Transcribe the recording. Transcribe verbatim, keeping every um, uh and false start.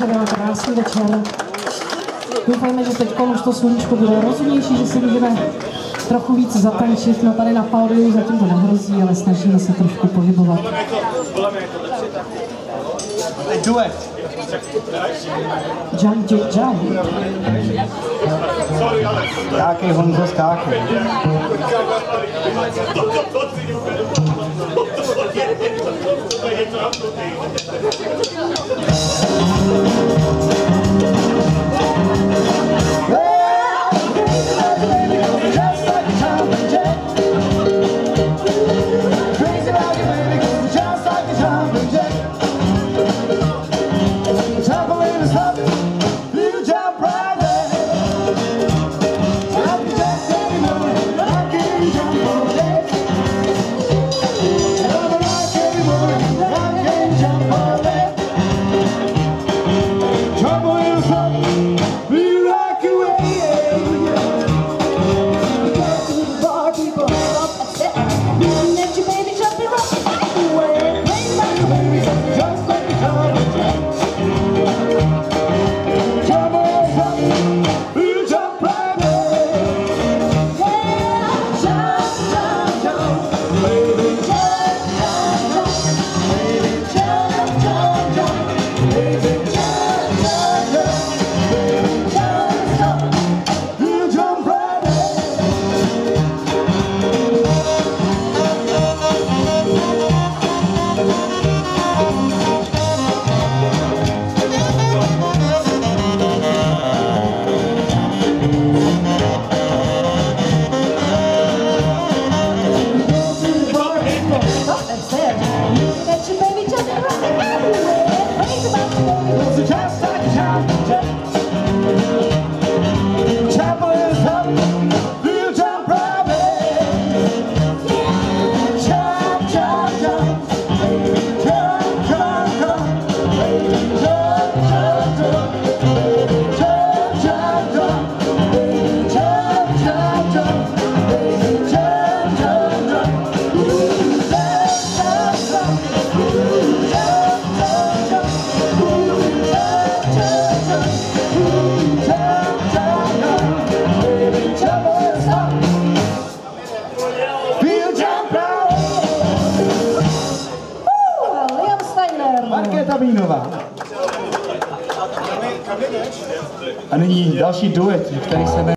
měla krásný večer. Doufejme, že teď už to sluníčko bude rozumnější, že si můžeme trochu víc zatančit. No tady na pódiu zatím to nehrozí, ale snažíme se trošku pohybovat. Duet. Jump, jump, jump. Skákej, Honzo, skákej. Markéta Bínová. A nyní další duet, který se jmenuje